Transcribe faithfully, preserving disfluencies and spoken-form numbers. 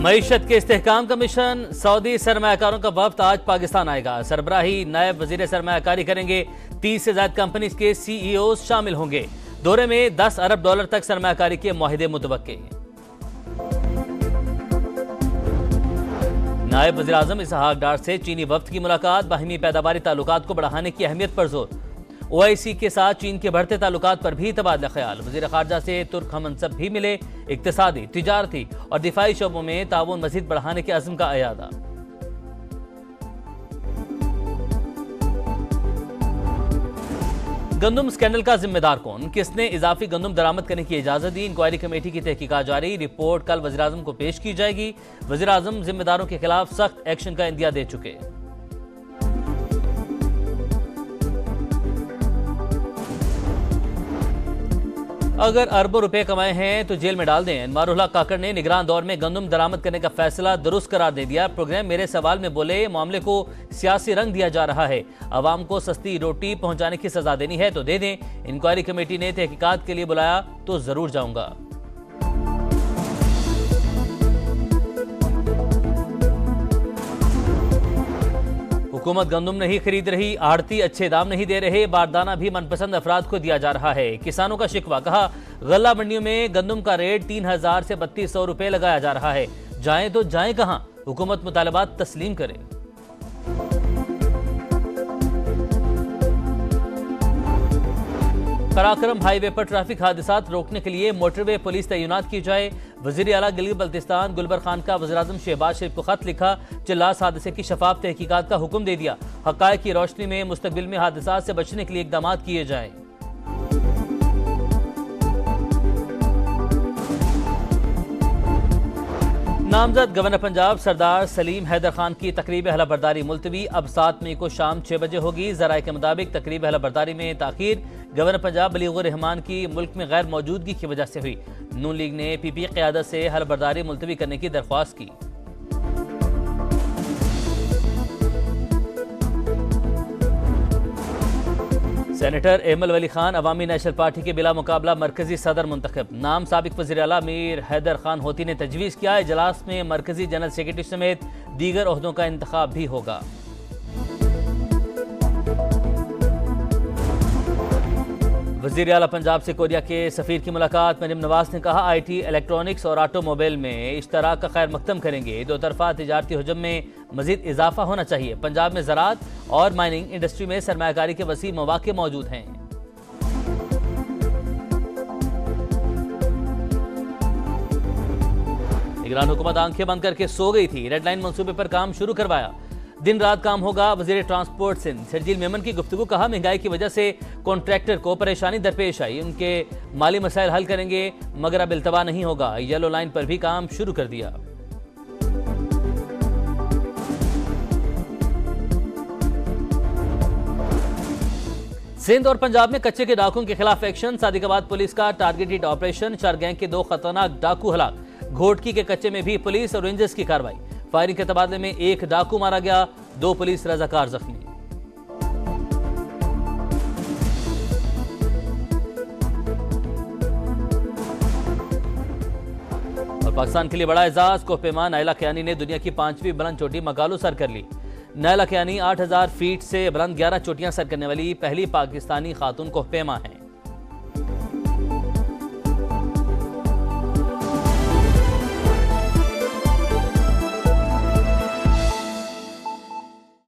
मईशत के इस्तेहकाम का mission, Saudi सरमायाकारों का वफ्द आज पाकिस्तान आएगा। सरबराही नायब वजीर सरमायाकारी करेंगे। तीस से ज्यादा कंपनी के सीईओ शामिल होंगे। दौरे में दस अरब डॉलर तक सरमायाकारी के मुआहदे मुतवक्के। नायब वजीर आजम इसहाक डार से चीनी वफ्द की मुलाकात, बाहिमी पैदावारी ताल्लुकात को बढ़ाने की अहमियत पर जोर। ओआईसी के साथ चीन के बढ़ते ताल्लुकात पर भी तबादला ख्याल। वजीर खारजा से तुर्क हमनसब भी मिले। इक्तिसादी, तिजारती और दिफाई शोबों में ताउन मजीद बढ़ाने के अज़्म का अयादा। गंदम स्कैंडल का जिम्मेदार कौन, किसने इजाफी गंदम दरामद करने की इजाजत दी? इंक्वायरी कमेटी की तहकीकात जारी। रिपोर्ट कल वज़ीर आज़म को पेश की जाएगी। वज़ीर आज़म जिम्मेदारों के खिलाफ सख्त एक्शन का इंदिया दे चुके। अगर अरबों रुपए कमाए हैं तो जेल में डाल दें। अनवारुल हक काकड़ ने निगरान दौर में गंदम दरामद करने का फैसला दुरुस्त करार दे दिया। प्रोग्राम मेरे सवाल में बोले, मामले को सियासी रंग दिया जा रहा है। अवाम को सस्ती रोटी पहुंचाने की सजा देनी है तो दे दें। इंक्वायरी कमेटी ने तहकीकात के लिए बुलाया तो जरूर जाऊंगा। हुकूमत गंदम नहीं खरीद रही, आड़ती अच्छे दाम नहीं दे रहे, बारदाना भी मनपसंद अफराद को दिया जा रहा है। किसानों का शिकवा, कहा गल्ला मंडियों में गंदम का रेट तीन हजार से बत्तीस सौ रुपए लगाया जा रहा है। जाएं तो जाएं कहां? हुकूमत मुतालबात तस्लीम करे। पराक्रम हाईवे पर ट्रैफिक हादसात रोकने के लिए मोटरवे पुलिस तैनात की जाए। वजीर आला गिलगित बल्तिस्तान गुलबर खान का वज़ीर आज़म शहबाज शरीफ को खत लिखा। चिल्लास हादसे की शफाफ तहकीकात का हुक्म दे दिया। हक़ाइक़ की रोशनी में मुस्तकबिल में हादसात से बचने के लिए इक़दाम किए जाएं। नामजद गवर्नर पंजाब सरदार सलीम हैदर खान की तकरीब हलफबरदारी मुलतवी अब सात मई को शाम छह बजे होगी। ज़राए के मुताबिक तकरीब हलफबरदारी में ताखीर गवर्नर पंजाब बलीगुर रहमान की मुल्क में गैर मौजूदगी की वजह से हुई। नून लीग ने पी पी क़यादत से हलफबरदारी मुलतवी करने की दरख्वास्त की। Senator Aimal Wali Khan Awami national party के बिला मुकाबला मरकजी सदर मुंतखब। नाम साबिक वज़ीर आला मीर हैदर खान होती ने तजवीज़ किया। इजलास में मरकजी जनरल सेक्रेटरी समेत दीगर ओहदों का इंतखाब भी होगा। वज़ीर आला पंजाब से कोरिया के सफ़ीर की मुलाकात। मरियम नवाज ने कहा आई टी, इलेक्ट्रॉनिक्स और ऑटोमोबाइल में इश्तराक का खैर मकदम करेंगे। दो तरफा तिजारती हजम में मजीद इजाफा होना चाहिए। पंजाब में ज़राअत और माइनिंग इंडस्ट्री में सरमायाकारी के वसी मौके मौजूद हैं। निगरान हुकूमत आंखें बंद करके सो गई थी। रेड लाइन मंसूबे पर काम शुरू करवाया। दिन रात काम होगा। वजीर ट्रांसपोर्ट सिंध शर्जील मेमन की गुफ्तगू, कहा महंगाई की वजह से कॉन्ट्रैक्टर को परेशानी दरपेश आई, उनके माली मसाइल हल करेंगे मगर अब इल्तवा नहीं होगा। येलो लाइन पर भी काम शुरू कर दिया। सिंध और पंजाब में कच्चे के डाकुओं के खिलाफ एक्शन। सादिकाबाद पुलिस का टारगेटेड ऑपरेशन। चार गैंग के दो खतरनाक डाकू हलाक। घोटकी के कच्चे में भी पुलिस और रेंजर्स की कार्रवाई। फायरिंग के तबादले में एक डाकू मारा गया, दो पुलिस रजाकार जख्मी। और पाकिस्तान के लिए बड़ा एजाज, कोहपेमा नायला कियानी ने दुनिया की पांचवी बुलंद चोटी मकालू सर कर ली। नायला कियानी आठ हजार फीट से बुलंद ग्यारह चोटियां सर करने वाली पहली पाकिस्तानी खातून कोहपेमा हैं।